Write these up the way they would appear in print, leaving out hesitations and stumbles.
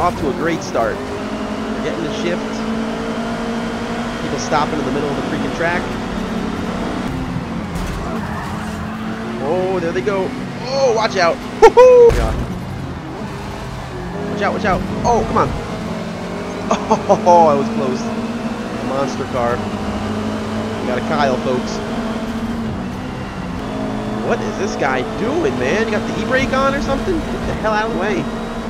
Off to a great start. We're getting the shift. People stopping in the middle of the freaking track. Oh, there they go. Oh, watch out. Woohoo! Watch out, watch out. Oh, come on. Oh, I was close. Monster car. We got a Kyle, folks. What is this guy doing, man? You got the e-brake on or something? Get the hell out of the way.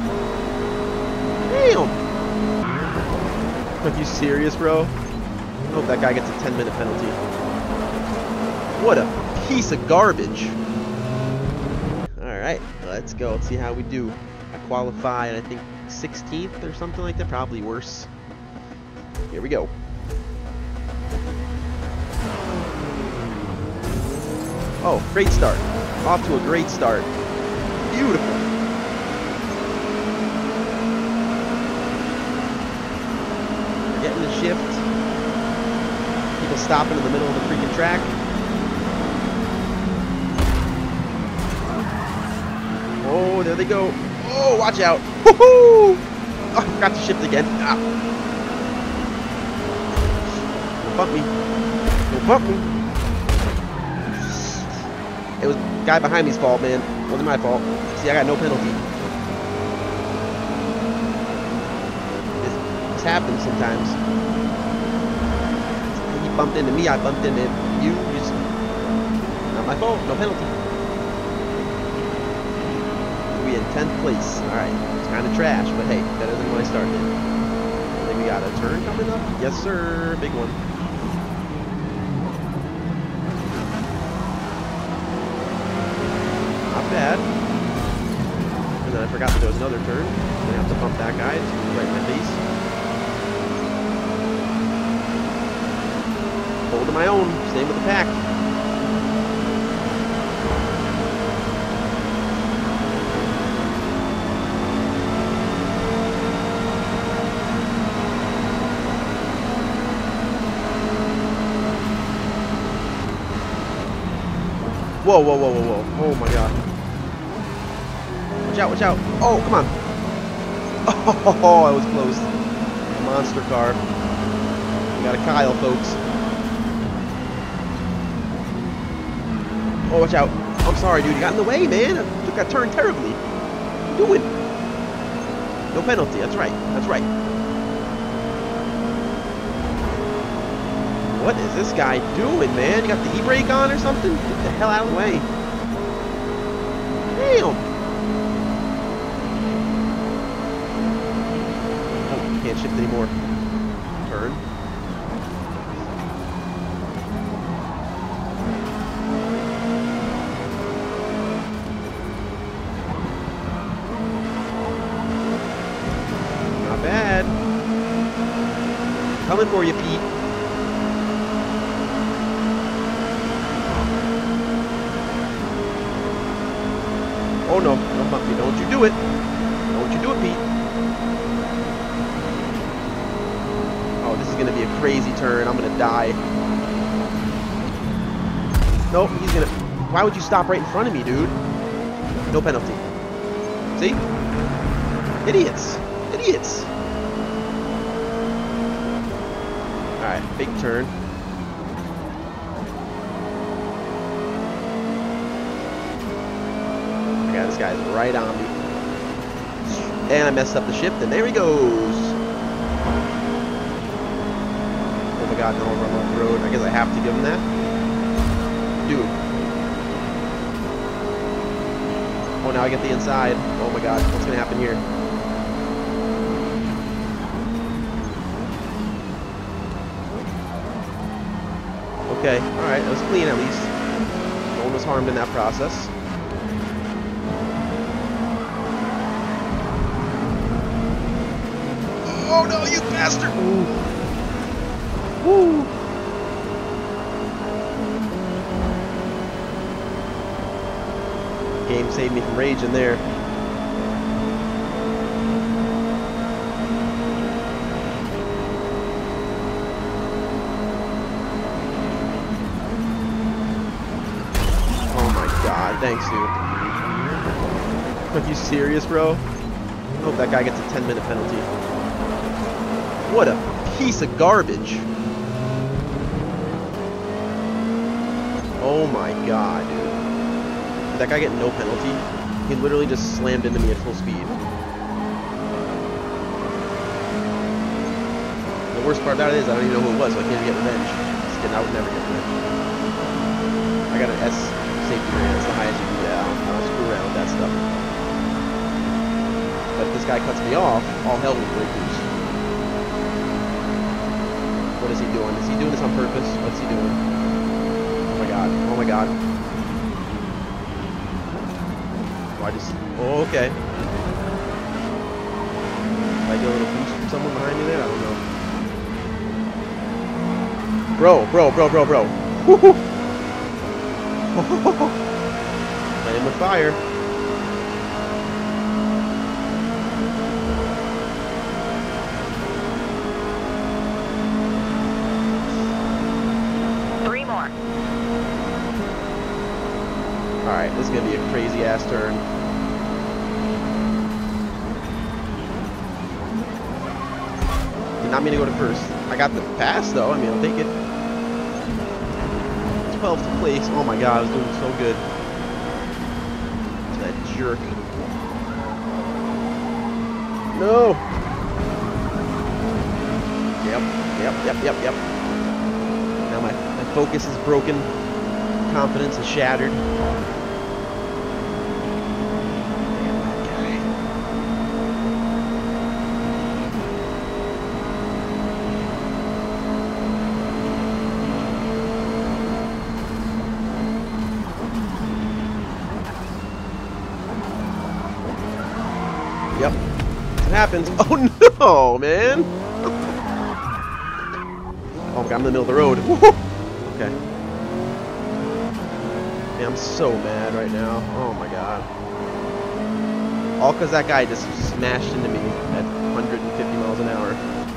Damn. Are you serious, bro? I hope that guy gets a 10-minute penalty. What a piece of garbage. Alright, let's go. Let's see how we do. I qualified, I think, 16th or something like that. Probably worse. Here we go. Oh, great start. Off to a great start. Beautiful. We're getting the shift. People stopping in the middle of the freaking track. Oh, there they go. Oh, watch out. Woohoo! Oh, I forgot to shift again. Ah. Don't bump me. Don't bump me. It was the guy behind me's fault, man. It wasn't my fault. See, I got no penalty. This happens sometimes. He bumped into me, I bumped into you. Just not my fault, no penalty. We in 10th place. Alright, it's kind of trash, but hey, better than when I started. I think we got a turn coming up. Yes, sir. Big one. Bad. And then I forgot that there was another turn. I'm gonna have to bump that guy. It's right in my face. Holding my own. Staying with the pack. Whoa, whoa, whoa, whoa, whoa. Oh my god. Watch out, watch out. Oh, come on. Oh, I was close. Monster car. We got a Kyle, folks. Oh, watch out. I'm sorry, dude. You got in the way, man. I took that turn terribly. What are you doing? No penalty. That's right. That's right. What is this guy doing, man? You got the e-brake on or something? Get the hell out of the way. Damn. Oh, can't shift anymore. Turn. Not bad. Coming for you, Pete. Oh no, don't bump me. Don't you do it. Don't you do it, Pete. Oh, this is going to be a crazy turn. I'm going to die. Nope, he's going to... Why would you stop right in front of me, dude? No penalty. See? Idiots. Idiots. Alright, big turn. Yeah, this guy's right on me. And I messed up the shift, and there he goes. Oh my god, no, I'm off the road. I guess I have to give him that. Dude. Oh, now I get the inside. Oh my god, what's gonna happen here? Okay, alright, that was clean at least. No one was harmed in that process. Oh no, you bastard! Ooh. Woo! Game saved me from raging there. Oh my god, thanks, dude. Are you serious, bro? hope that guy gets a 10-minute penalty. What a piece of garbage. Oh my god, dude. Did that guy get no penalty? He literally just slammed into me at full speed. The worst part about it is I don't even know who it was, so I can't even get revenge. Just kidding, I would never get revenge. I got an S safety rating, that's the highest you can get. I don't screw around with that stuff. But if this guy cuts me off, all hell will break loose. What is he doing? Is he doing this on purpose? What's he doing? Oh my god. Oh my god. Oh, I just... Oh, okay. Did I get a little boost from someone behind me there? I don't know. Bro. Woohoo! Playing with fire. Alright, this is going to be a crazy ass turn. Did not mean to go to first. I got the pass though, I mean, I'll take it. 12th place. Oh my god, I was doing so good. That jerk. No! Yep. Now my focus is broken. Confidence is shattered. Yep. It happens. Oh no, man! Oh my god, I'm in the middle of the road. Woohoo! Okay. Man, I'm so mad right now. Oh my god. All because that guy just smashed into me at 150 miles an hour.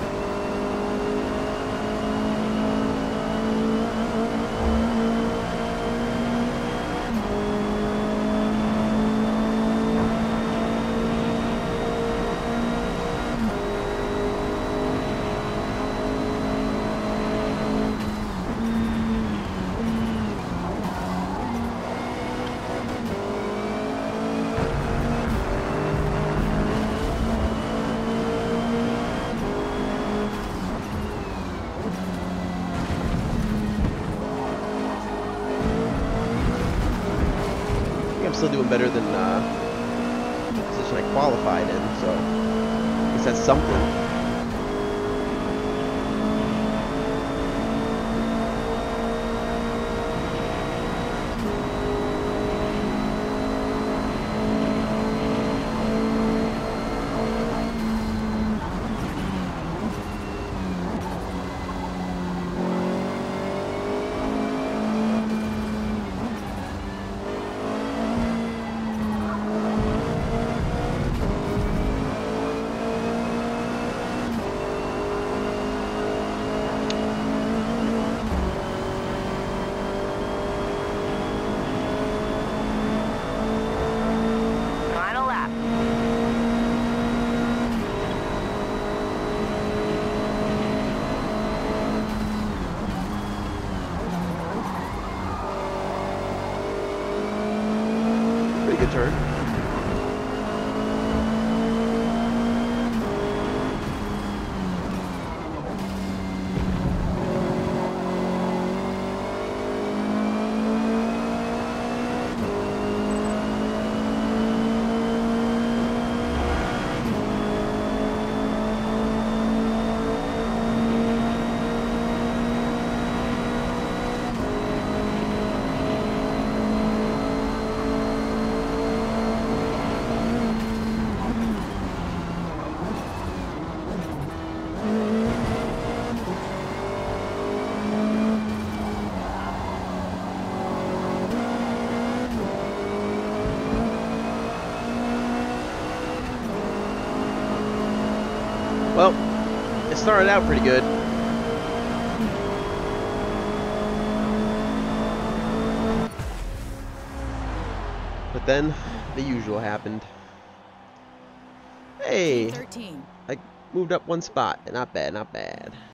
I'm still doing better than the position I qualified in, so I guess that's something. Good turn. Well, it started out pretty good. But then, the usual happened. Hey, 13. I moved up one spot. Not bad, not bad.